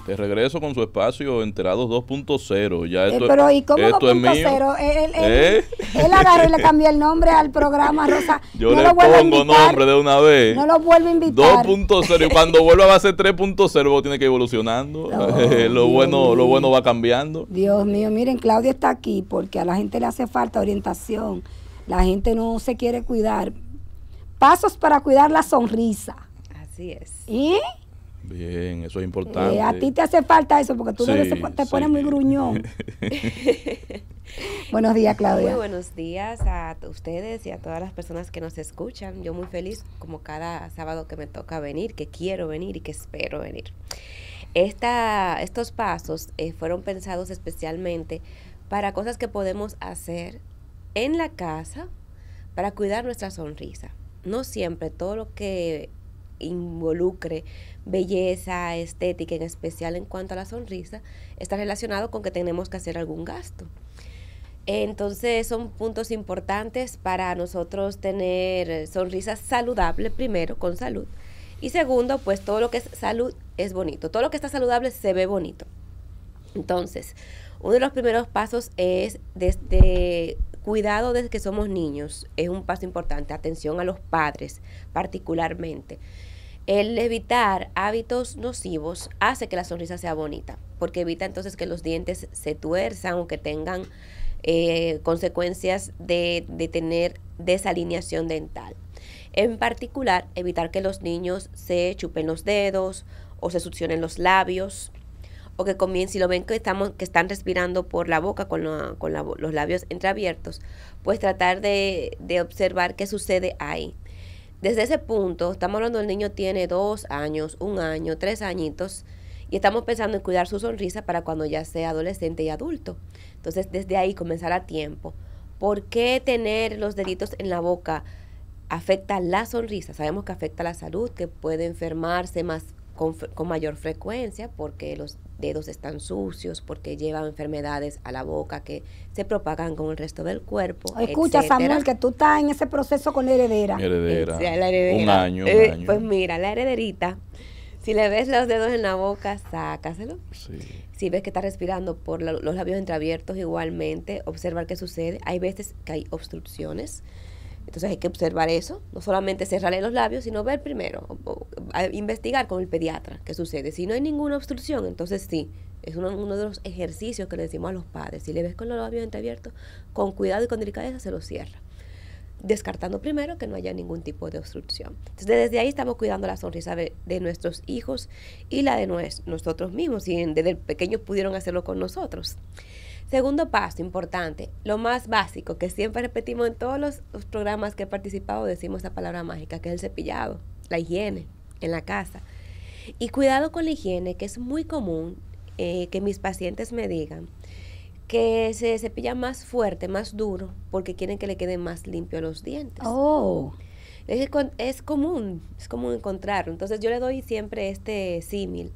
Te regreso con su espacio Enterados 2.0. Ya Pero ¿y cómo esto es mío. 2.0? Él agarró y le cambió el nombre al programa, Rosa. Yo no le lo vuelvo a pongo invitar, nombre de una vez. No lo vuelvo a invitar. 2.0 y cuando vuelva va a ser 3.0, tiene que ir evolucionando. Lo bueno va cambiando. Dios mío, miren, Claudia está aquí porque a la gente le hace falta orientación. La gente no se quiere cuidar. Pasos para cuidar la sonrisa. Así es. ¿Y? Bien, eso es importante. A ti te hace falta eso porque tú te pones muy gruñón. Buenos días, Claudia. Muy buenos días a ustedes y a todas las personas que nos escuchan. Yo muy feliz como cada sábado que me toca venir, que quiero venir y que espero venir. Estos pasos fueron pensados especialmente para cosas que podemos hacer en la casa para cuidar nuestra sonrisa. No siempre todo lo que involucre belleza, estética, en especial en cuanto a la sonrisa, está relacionado con que tenemos que hacer algún gasto. Entonces son puntos importantes para nosotros tener sonrisas saludables, primero, con salud. Y segundo, pues todo lo que es salud es bonito. Todo lo que está saludable se ve bonito. Entonces, uno de los primeros pasos es desde cuidado desde que somos niños. Es un paso importante. Atención a los padres, particularmente. El evitar hábitos nocivos hace que la sonrisa sea bonita, porque evita entonces que los dientes se tuerzan o que tengan consecuencias de tener desalineación dental. En particular, evitar que los niños se chupen los dedos o se succionen los labios, o que si lo ven que están respirando por la boca con los labios entreabiertos, pues tratar de observar qué sucede ahí. Desde ese punto, estamos hablando del niño tiene 2 años, 1 año, 3 añitos, y estamos pensando en cuidar su sonrisa para cuando ya sea adolescente y adulto. Entonces, desde ahí comenzar a tiempo. ¿Por qué tener los deditos en la boca afecta la sonrisa? Sabemos que afecta la salud, que puede enfermarse con mayor frecuencia porque los dedos están sucios, porque llevan enfermedades a la boca que se propagan con el resto del cuerpo. Escucha, etcétera. Samuel, que tú estás en ese proceso con la heredera. La heredera. Un año. Pues mira, la herederita, si le ves los dedos en la boca, sácaselo. Sí. Si ves que está respirando por los labios entreabiertos, igualmente, observar qué sucede. Hay veces que hay obstrucciones. Entonces hay que observar eso, no solamente cerrarle los labios, sino ver primero, investigar con el pediatra qué sucede. Si no hay ninguna obstrucción, entonces sí, es uno de los ejercicios que le decimos a los padres. Si le ves con los labios entreabiertos, con cuidado y con delicadeza se los cierra, descartando primero que no haya ningún tipo de obstrucción. Entonces desde ahí estamos cuidando la sonrisa de nuestros hijos y la de nosotros mismos, y desde pequeños pudieron hacerlo con nosotros. Segundo paso importante, lo más básico que siempre repetimos en todos los programas que he participado, decimos esa palabra mágica, que es el cepillado, la higiene en la casa. Y cuidado con la higiene, que es muy común que mis pacientes me digan que se cepillan más fuerte, más duro, porque quieren que le queden más limpios los dientes. Oh. Es común encontrarlo. Entonces yo le doy siempre este símil.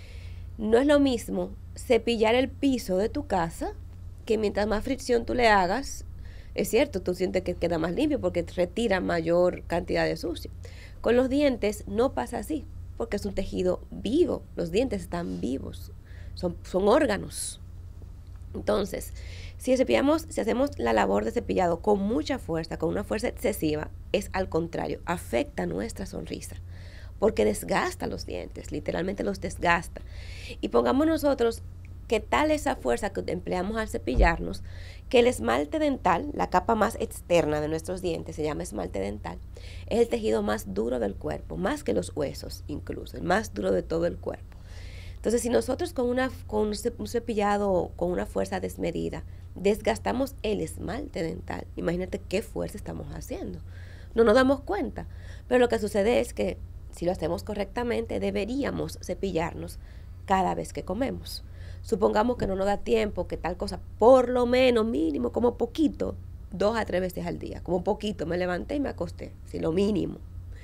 No es lo mismo cepillar el piso de tu casa, que mientras más fricción tú le hagas, es cierto, tú sientes que queda más limpio porque retira mayor cantidad de sucio. Con los dientes no pasa así, porque es un tejido vivo, los dientes están vivos, son órganos. Entonces, si hacemos la labor de cepillado con mucha fuerza, con una fuerza excesiva, es al contrario, afecta nuestra sonrisa, porque desgasta los dientes, literalmente los desgasta. Y pongamos nosotros que tal esa fuerza que empleamos al cepillarnos, que el esmalte dental, la capa más externa de nuestros dientes, se llama esmalte dental, es el tejido más duro del cuerpo, más que los huesos incluso, el más duro de todo el cuerpo. Entonces, si nosotros con un cepillado con una fuerza desmedida desgastamos el esmalte dental, imagínate qué fuerza estamos haciendo. No nos damos cuenta, pero lo que sucede es que si lo hacemos correctamente, deberíamos cepillarnos cada vez que comemos. Supongamos que no nos da tiempo, que tal cosa, por lo menos, mínimo, como poquito, 2 a 3 veces al día. Como poquito, me levanté y me acosté, si lo mínimo.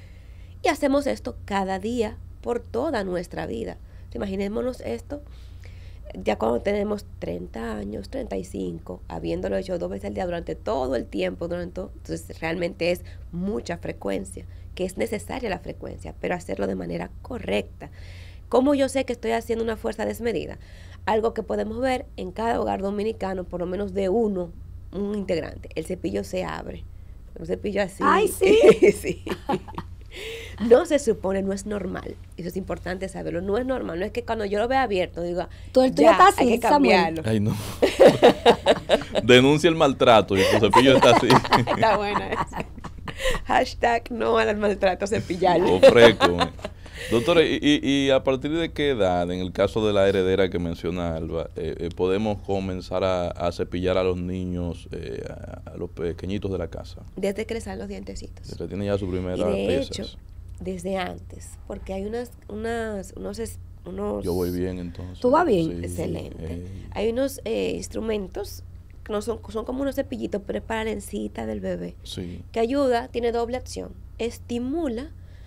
Y hacemos esto cada día por toda nuestra vida. Imaginémonos esto, ya cuando tenemos 30 años, 35, habiéndolo hecho 2 veces al día durante todo el tiempo, entonces realmente es mucha frecuencia, que es necesaria la frecuencia, pero hacerlo de manera correcta. ¿Cómo yo sé que estoy haciendo una fuerza desmedida? Algo que podemos ver en cada hogar dominicano, por lo menos de un integrante. El cepillo se abre. Un cepillo así. ¡Ay, sí! Sí. No se supone, no es normal. Eso es importante saberlo. No es normal. No es que cuando yo lo vea abierto, digo, Tú el tuyo ya, está así, hay que cambiarlo. Ay, no. Denuncia el maltrato y tu cepillo está así. Está buena esa. Hashtag no al maltrato cepillarlo. Ofreco. Doctora, y a partir de qué edad, en el caso de la heredera que menciona Alba, podemos comenzar a cepillar a los niños, a los pequeñitos de la casa? Desde que le salen los dientecitos. Desde que tienen ya su primera Y de piezas. hecho, desde antes, porque hay unos Yo voy bien entonces. ¿Tú vas bien? Sí, excelente. Hay unos instrumentos que no son como unos cepillitos, pero es para la encita del bebé, sí. que ayuda, tiene doble acción, estimula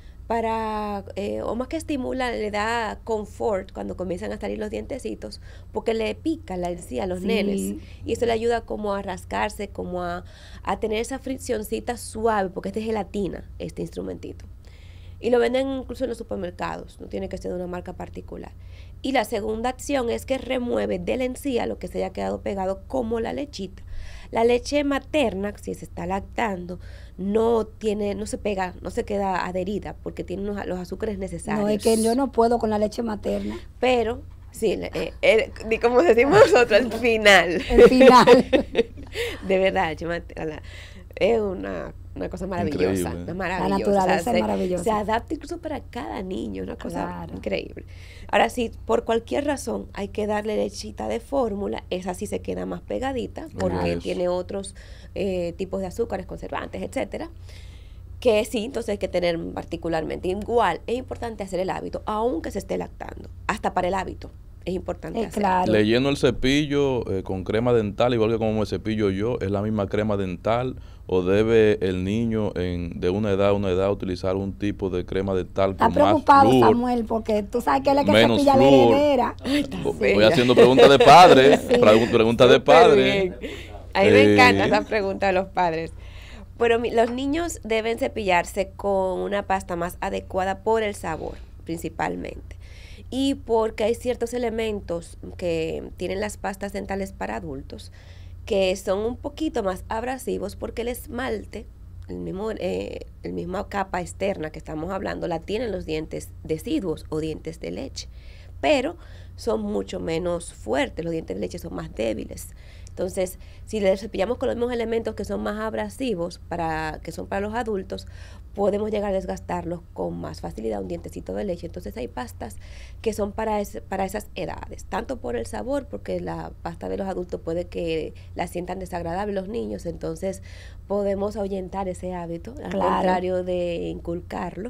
para, o más que estimula, le da confort cuando comienzan a salir los dientecitos, porque le pica la encía a los Sí. nenes, y eso le ayuda como a rascarse, como a tener esa friccioncita suave, porque este es gelatina, este instrumentito. Y lo venden incluso en los supermercados, no tiene que ser de una marca particular. Y la segunda acción es que remueve de la encía lo que se haya quedado pegado, como la lechita. La leche materna, si se está lactando, no se pega, no se queda adherida, porque tiene los azúcares necesarios. No, es que yo no puedo con la leche materna. Pero, sí, como decimos nosotros, el final. El final. De verdad, leche materna es una cosa maravillosa. Increíble. Una maravillosa. La naturaleza es se, maravillosa. Se adapta incluso para cada niño, una cosa Claro. increíble. Ahora, si por cualquier razón hay que darle lechita de fórmula, esa sí se queda más pegadita, porque Eso. tiene otros tipos de azúcares, conservantes, etcétera. Que sí, entonces hay que tener particularmente. Igual, es importante hacer el hábito, aunque se esté lactando. Hasta para el hábito es importante hacerlo. Claro. Le lleno el cepillo con crema dental, igual que como me cepillo yo, ¿es la misma crema dental o debe el niño de una edad a una edad utilizar un tipo de crema dental Está con más preocupado flúor? Samuel, porque tú sabes que él es que Menos cepilla la flúor. heredera. Voy haciendo preguntas de padre, Sí. preguntas de padre. Bien. A mí me encanta esa pregunta de los padres. Pero los niños deben cepillarse con una pasta más adecuada por el sabor, principalmente. Y porque hay ciertos elementos que tienen las pastas dentales para adultos que son un poquito más abrasivos, porque el esmalte, el misma capa externa que estamos hablando, la tienen los dientes deciduos o dientes de leche, pero son mucho menos fuertes, los dientes de leche son más débiles. Entonces, si le cepillamos con los mismos elementos que son más abrasivos, que son para los adultos, podemos llegar a desgastarlos con más facilidad un dientecito de leche. Entonces, hay pastas que son para esas edades, tanto por el sabor, porque la pasta de los adultos puede que la sientan desagradable los niños, entonces podemos ahuyentar ese hábito, al Claro. contrario de inculcarlo.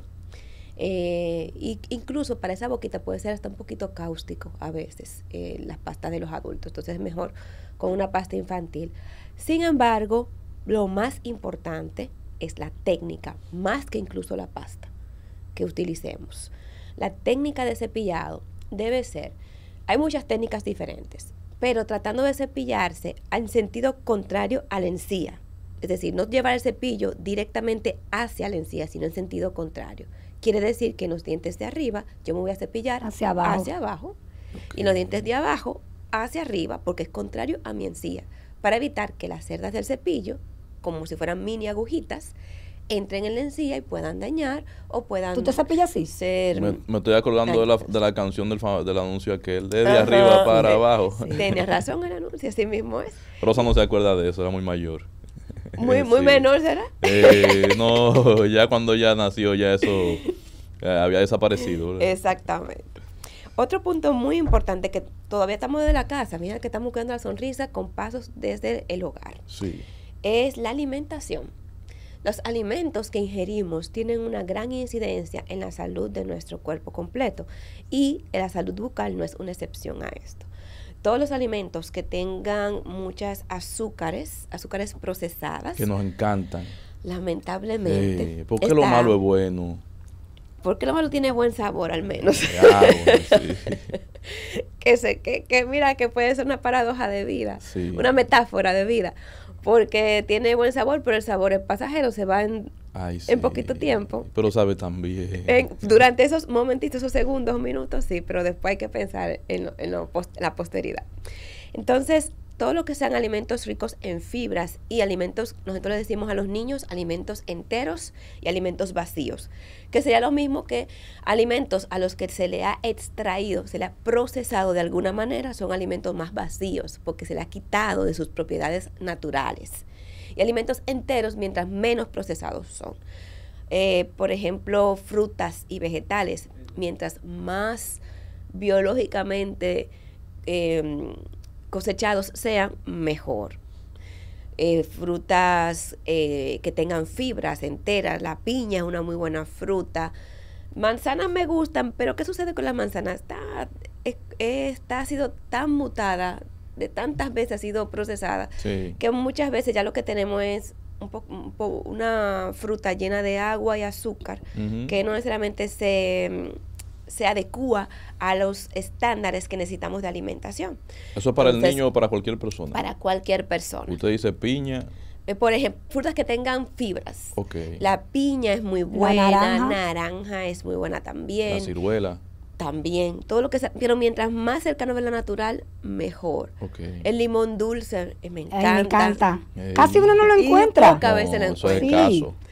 Y incluso para esa boquita puede ser hasta un poquito cáustico a veces las pastas de los adultos, entonces es mejor con una pasta infantil. Sin embargo, lo más importante es la técnica, más que incluso la pasta que utilicemos. La técnica de cepillado debe ser, hay muchas técnicas diferentes, pero tratando de cepillarse en sentido contrario a la encía, es decir, no llevar el cepillo directamente hacia la encía, sino en sentido contrario. Quiere decir que en los dientes de arriba yo me voy a cepillar Hacia abajo. y en los dientes de abajo hacia arriba, porque es contrario a mi encía, para evitar que las cerdas del cepillo, como si fueran mini agujitas, entren en la encía y puedan dañar o puedan ¿Tú te cepillas así? ser... Me estoy acordando dañosas. de la canción del anuncio aquel, de Ajá, arriba para sí, abajo. sí, Tienes razón, el anuncio así mismo es. Rosa no se acuerda de eso, era muy mayor. Muy Sí. menor, ¿será? No, ya cuando ya nació, ya eso había desaparecido. ¿verdad? Exactamente. Otro punto muy importante, que todavía estamos desde la casa, mira que estamos cuidando la sonrisa con pasos desde el hogar, Sí. es la alimentación. Los alimentos que ingerimos tienen una gran incidencia en la salud de nuestro cuerpo completo, y la salud bucal no es una excepción a esto. Todos los alimentos que tengan muchas azúcares procesadas, Que nos encantan. lamentablemente. ¿Por qué lo malo es bueno? Porque lo malo tiene buen sabor, al menos. Bueno, sí. que mira, que puede ser una paradoja de vida, Sí. una metáfora de vida. porque tiene buen sabor, pero el sabor es pasajero, se va en Ay, en poquito tiempo. Pero sabe también. Durante esos momentitos, esos segundos, minutos, sí, pero después hay que pensar en la posteridad. Entonces, todo lo que sean alimentos ricos en fibras y alimentos, nosotros le decimos a los niños alimentos enteros y alimentos vacíos, que sería lo mismo que alimentos a los que se le ha extraído, se le ha procesado de alguna manera, son alimentos más vacíos, porque se le ha quitado de sus propiedades naturales. Y alimentos enteros, mientras menos procesados son. Por ejemplo, frutas y vegetales, mientras más biológicamente cosechados sean, mejor. Frutas que tengan fibras enteras, la piña es una muy buena fruta. Manzanas me gustan, pero ¿qué sucede con la manzana? Ha sido tan mutada, de tantas veces ha sido procesada, Sí. que muchas veces ya lo que tenemos es una fruta llena de agua y azúcar, que no necesariamente se adecúa a los estándares que necesitamos de alimentación. ¿Eso es para Entonces, el niño o para cualquier persona? Para cualquier persona. Usted dice piña. Por ejemplo, frutas que tengan fibras. Ok. La piña es muy buena, naranja. naranja es muy buena también. La ciruela. También, todo lo que sea, pero mientras más cercano a lo natural, mejor. Ok. El limón dulce, me Ay, encanta. me encanta. Ey. Casi uno no lo Y encuentra. pocas veces lo Eso es encuentra. Sí. escaso.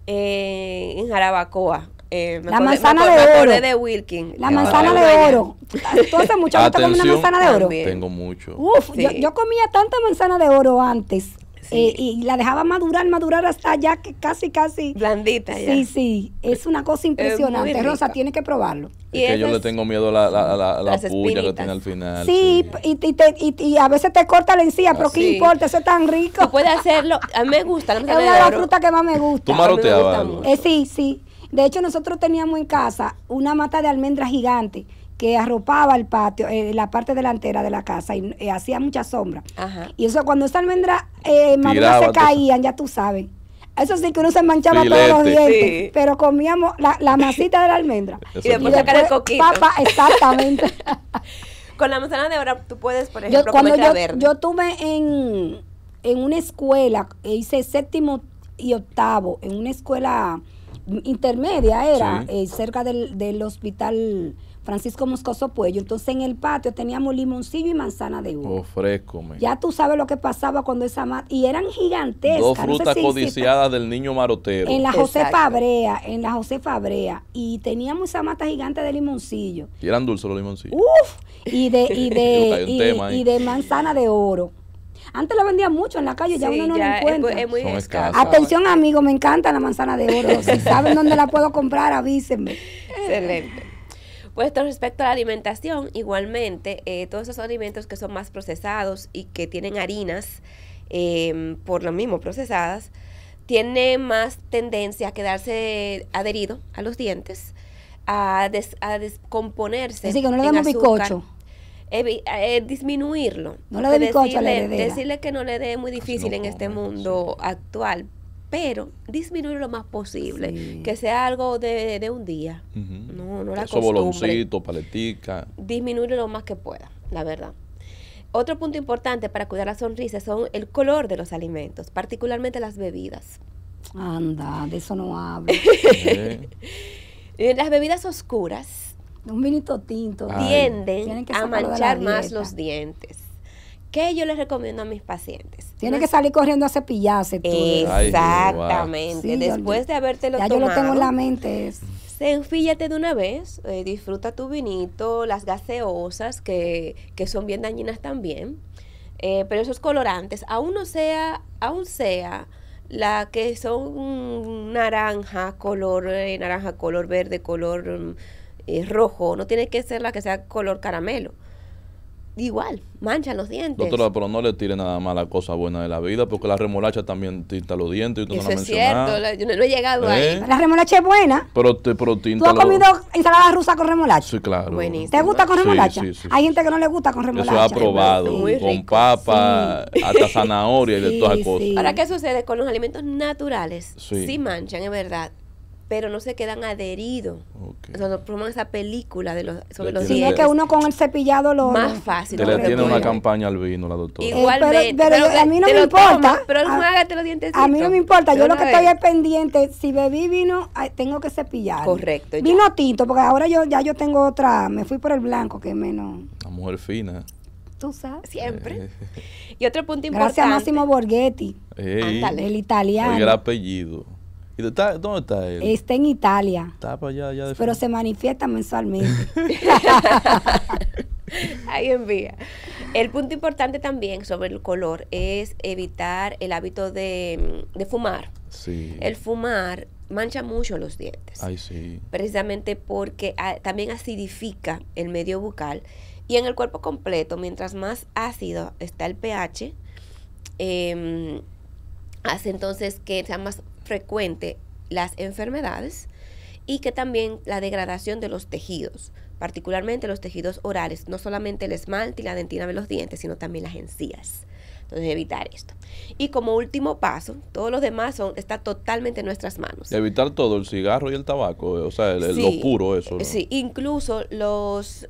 En Jarabacoa. La manzana de me acordé oro. de Wilkin. La que manzana es de buena. oro. ¿Tú hace mucho que te comes una manzana de oro? También. Tengo mucho. Uf, Sí. yo comía tanta manzana de oro antes. Sí. Y la dejaba madurar hasta ya que casi. Blandita ya. Sí, es una cosa impresionante. muy Rosa, rica. tiene que probarlo. Y Es que yo esas- le tengo miedo a la las puya que espinitas. tiene al final. Sí, y a veces te corta la encía, pero ¿qué Sí. importa? Eso es tan rico. Tú puedes hacerlo. A mí me gusta la Es manzana una de de las oro. frutas que más me gusta. ¿Tú A mí me maroteabas gusta algo? mucho. Sí. De hecho, nosotros teníamos en casa una mata de almendra gigante que arropaba el patio, la parte delantera de la casa y hacía mucha sombra. Ajá. Y eso cuando esa almendra madura Tiraba se todo. caían, ya tú sabes. Eso sí que uno se manchaba todos los Filete. dientes, Sí. pero comíamos la masita de la almendra. Eso Y después sacar el coquito. Papa, exactamente. Con la manzana de oro tú puedes, por Yo, ejemplo, cuando comer la verde. yo tuve en una escuela, hice séptimo y octavo, en una escuela intermedia era, Sí. cerca del hospital Francisco Moscoso Puello. Entonces en el patio teníamos limoncillo y manzana de oro. Oh, fresco, me. Ya tú sabes lo que pasaba cuando esa mata, y eran gigantescas. Dos no sé frutas si- codiciadas del niño marotero. en la José Exacto. Fabrea, y teníamos esa mata gigante de limoncillo. Y eran dulces los limoncillos. Uf, y Yo caí un tema ahí. de manzana de oro. Antes lo vendían mucho en la calle, ya Sí, uno no ya la encuentra. es muy Son escaso. escasas. Atención, amigo, me encanta la manzana de oro. Si saben dónde la puedo comprar, avísenme. Excelente. Pues respecto a la alimentación, igualmente, todos esos alimentos que son más procesados y que tienen harinas, por lo mismo procesadas, tienen más tendencia a quedarse adherido a los dientes, a descomponerse. Así que no le en demos azúcar. bizcocho. Disminuirlo. No le Porque dé bizcocho a la heredera. decirle que no le dé muy difícil no en este comen, mundo actual, pero disminuir lo más posible, Sí. que sea algo de un día. Ujú. No la Eso, costumbre. boloncito, paletica. Disminuir lo más que pueda, la verdad. Otro punto importante para cuidar la sonrisa son el color de los alimentos, particularmente las bebidas. Anda, de eso no hablo. Las bebidas oscuras Un vinito tinto. Ay. tienden Tienen que a sacarlo de la manchar más dieta. los dientes. ¿Qué yo les recomiendo a mis pacientes? Tiene No que es- salir corriendo a cepillarse tú. Ay, Exactamente. Sí, yo- Después de habértelo Ya yo tomado, lo tengo en la mente. enfíllate de una vez, disfruta tu vinito, las gaseosas que son bien dañinas también, pero esos colorantes, aún sea la que son naranja, color verde, color rojo, no tiene que ser la que sea color caramelo. Igual, manchan los dientes. Doctora, pero no le tire nada más la cosa buena de la vida, porque la remolacha también tinta los dientes y tú Eso no la es mencionas. cierto, yo no he llegado ¿Eh? ahí. La remolacha es buena. Pero ¿Tú tinta has comido ensalada rusa con remolacha? Sí, claro. Buenísimo. ¿Te gusta con Sí, remolacha? sí, sí. Hay gente que no le gusta con Eso remolacha. es aprobado. Muy Con rico. papa, hasta zanahoria y de Sí, todas las cosas. sí. Ahora, ¿qué sucede con los alimentos naturales? Sí. Sí manchan, es verdad, pero no se quedan adheridos. O sea, no forman esa película de sobre los Sí, dientes. es que uno con el cepillado lo... Más fácil. Que le tiene una recuerda. campaña al vino, la doctora. Igualmente. pero a mí no te me lo importa. tomas, pero A- enjuágate los dientes. A mí no me importa, yo lo que estoy es pendiente, si bebí vino, tengo que cepillar. Correcto, ya. Vino tinto, porque ahora yo tengo otra, me fui por el blanco, que es menos, Una mujer fina. tú sabes. Siempre. Y otro punto importante. Gracias a Máximo Borghetti, Ey, Ándale. el oiga el italiano. apellido. ¿Y dónde está él? Está en Italia, Está para allá, ya de pero se manifiesta mensualmente. Ahí envía. El punto importante también sobre el color es evitar el hábito de fumar. Sí. El fumar mancha mucho los dientes. Ay, sí. Precisamente porque también acidifica el medio bucal y en el cuerpo completo, mientras más ácido está el pH, hace entonces que sea más frecuente las enfermedades y que también la degradación de los tejidos, particularmente los tejidos orales, no solamente el esmalte y la dentina de los dientes, sino también las encías. Entonces, evitar esto. Y como último paso, todos los demás está totalmente en nuestras manos. Evitar todo, el cigarro y el tabaco, o sea, Sí, lo puro eso, ¿no? Sí, incluso los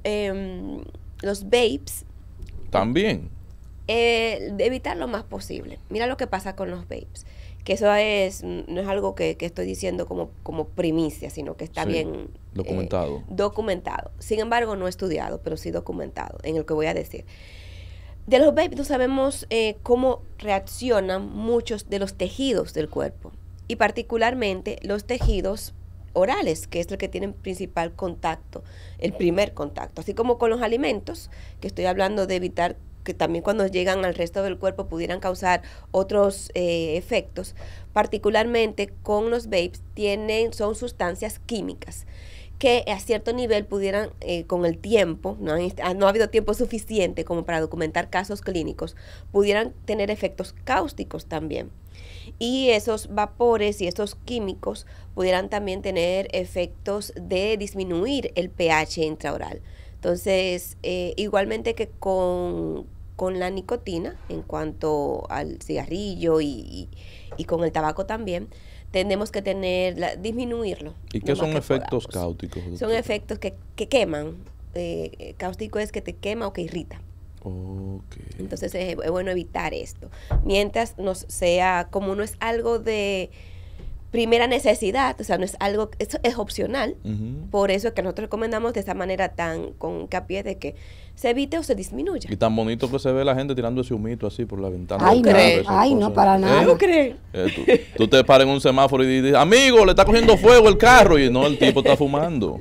vapes, También. evitar lo más posible. Mira lo que pasa con los vapes, que eso no es algo que estoy diciendo como primicia, sino que está Sí, bien documentado. documentado. Sin embargo, no estudiado, pero sí documentado, en el que voy a decir. De los vapes no sabemos cómo reaccionan muchos de los tejidos del cuerpo, y particularmente los tejidos orales, que es el que tienen principal contacto, el primer contacto, así como con los alimentos, que estoy hablando de evitar que también cuando llegan al resto del cuerpo pudieran causar otros efectos. Particularmente con los vapes son sustancias químicas que a cierto nivel pudieran, con el tiempo, no ha habido tiempo suficiente como para documentar casos clínicos, pudieran tener efectos cáusticos también. Y esos vapores y esos químicos pudieran también tener efectos de disminuir el pH intraoral. Entonces, igualmente que con la nicotina, en cuanto al cigarrillo y con el tabaco también, tenemos que disminuirlo. ¿Y qué son efectos podamos. cáusticos? Son efectos que queman. Cáustico es que te quema o que irrita. Okay. Entonces es bueno evitar esto. Mientras como no es algo de primera necesidad, o sea, no es algo, eso es opcional. Por eso es que nosotros recomendamos de esa manera con hincapié de que se evite o se disminuya. Y tan bonito que se ve la gente tirando ese humito así por la ventana. Ay, del no, carro, esas ay, no, cosas. para nada. ¿No crees? Tú te paras en un semáforo y dices, amigo, le está cogiendo fuego el carro. Y no, el tipo está fumando.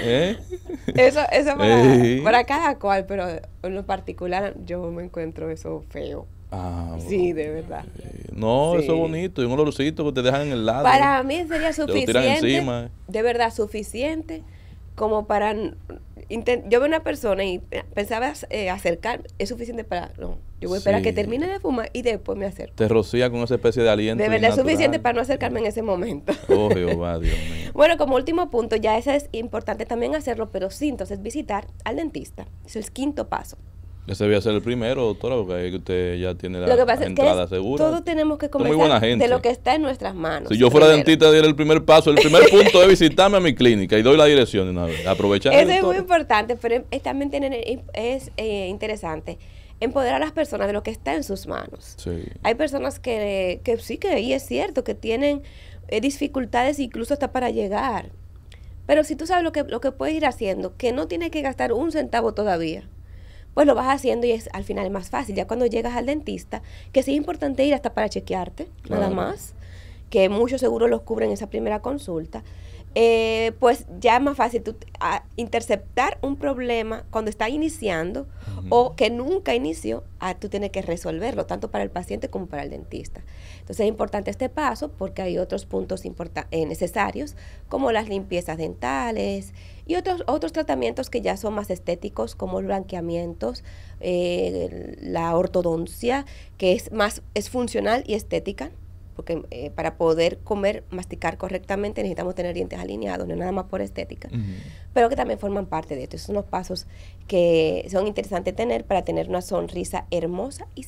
Eso Ey. para cada cual, pero en lo particular yo me encuentro eso feo. Ah, Sí, de verdad. No, Sí. eso es bonito. Y un olorcito que te dejan en el lado. Para mí sería Te lo tiran suficiente, encima. de verdad suficiente, como para... Yo veo una persona y pensaba acercarme, es suficiente para... No, yo voy a esperar Sí. que termine de fumar y después me acerco. Te rocía con esa especie de aliento. De verdad es innatural. suficiente para no acercarme en ese momento. Oh, Jehová, Dios mío. Bueno, como último punto, ya ese es importante también hacerlo, pero sí, entonces visitar al dentista. Ese es el quinto paso. Ese debía ser el primero, doctora, porque ahí que usted ya tiene Lo que la pasa es entrada que segura. todos tenemos que Usted es muy buena comenzar gente. de lo que está en nuestras manos. Si yo fuera primero. dentista, diera el primer paso. El primer punto es visitarme a mi clínica y doy la dirección de una vez. Aprovechar. Eso es muy importante, pero también es interesante empoderar a las personas de lo que está en sus manos. Sí. Hay personas que sí, que ahí es cierto, que tienen dificultades incluso hasta para llegar. Pero si tú sabes lo que puedes ir haciendo, que no tienes que gastar un centavo todavía, pues lo vas haciendo y al final es más fácil. Ya cuando llegas al dentista, que sí es importante ir hasta para chequearte, nada Claro. más, que muchos seguros los cubren esa primera consulta, pues ya es más fácil tú, interceptar un problema cuando está iniciando o que nunca inició, tú tienes que resolverlo, tanto para el paciente como para el dentista. Entonces es importante este paso porque hay otros puntos necesarios, como las limpiezas dentales y otros tratamientos que ya son más estéticos, como los blanqueamientos, la ortodoncia, que es funcional y estética, porque para poder masticar correctamente necesitamos tener dientes alineados, no nada más por estética, pero que también forman parte de esto. Esos son los pasos que son interesantes tener para tener una sonrisa hermosa y sana.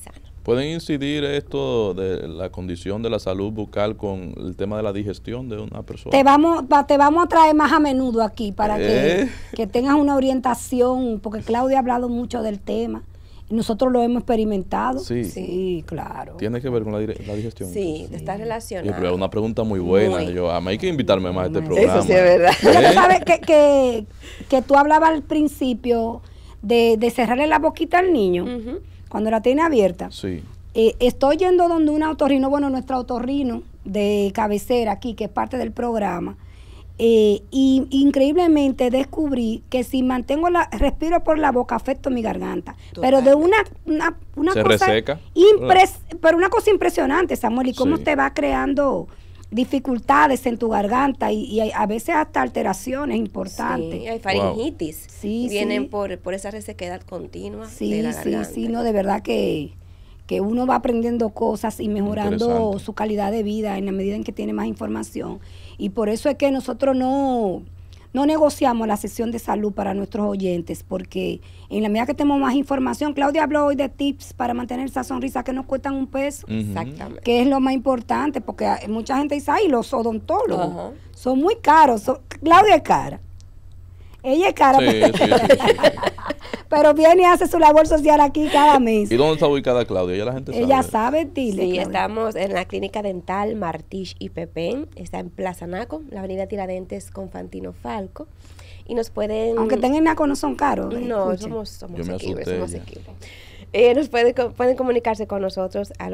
¿Pueden incidir esto de la condición de la salud bucal con el tema de la digestión de una persona? Te vamos a traer más a menudo aquí para que tengas una orientación, porque Claudia ha hablado mucho del tema. Nosotros lo hemos experimentado. Sí, claro. ¿Tiene que ver con la digestión? Sí, está relacionado. Pero una pregunta muy buena. A mí hay que invitarme más a este programa. Eso sí es verdad. Tú sabes que tú hablabas al principio de cerrarle la boquita al niño cuando la tiene abierta. Sí. Estoy yendo donde un otorrino, nuestro otorrino de cabecera aquí, que es parte del programa. Y increíblemente descubrí que si respiro por la boca, afecto mi garganta. Pero de una ¿Se cosa reseca? Pero una cosa impresionante, Samuel, y cómo Sí. te va creando dificultades en tu garganta y a veces hasta alteraciones importantes. Sí, hay faringitis. Sí, vienen sí. por esa resequedad continua de Sí, la sí, garganta. sí, no, de verdad que uno va aprendiendo cosas y mejorando Interesante. su calidad de vida en la medida en que tiene más información. Y por eso es que nosotros no negociamos la sesión de salud para nuestros oyentes, porque en la medida que tenemos más información, Claudia habló hoy de tips para mantener esa sonrisa que nos cuestan $1, Exactamente. que es lo más importante, porque mucha gente dice, ay, los odontólogos Ajá. son muy caros. Claudia es cara. Ella es cara, Sí. pero viene y hace su labor social aquí cada mes. ¿Y dónde está ubicada Claudia? Ya la gente sabe. Ella sabe, dile. Sí, Claudia. estamos en la clínica dental Martich y Pepén, está en Plaza Naco, la avenida Tiradentes con Fantino Falco, y nos pueden... Aunque tengan naco no son caros. No, escuchen. somos Yo me asequibles, asusté somos ya. asequibles. Pueden comunicarse con nosotros al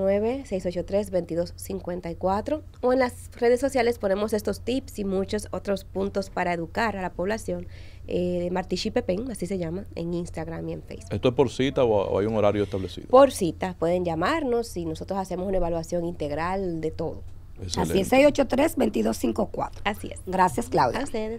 809-683-2254 o en las redes sociales ponemos estos tips y muchos otros puntos para educar a la población. Martich y Pepén, así se llama, en Instagram y en Facebook. ¿Esto es por cita o hay un horario establecido? Por cita, pueden llamarnos y nosotros hacemos una evaluación integral de todo. Así es, 683-2254. Así es. Gracias, Claudia. A ustedes.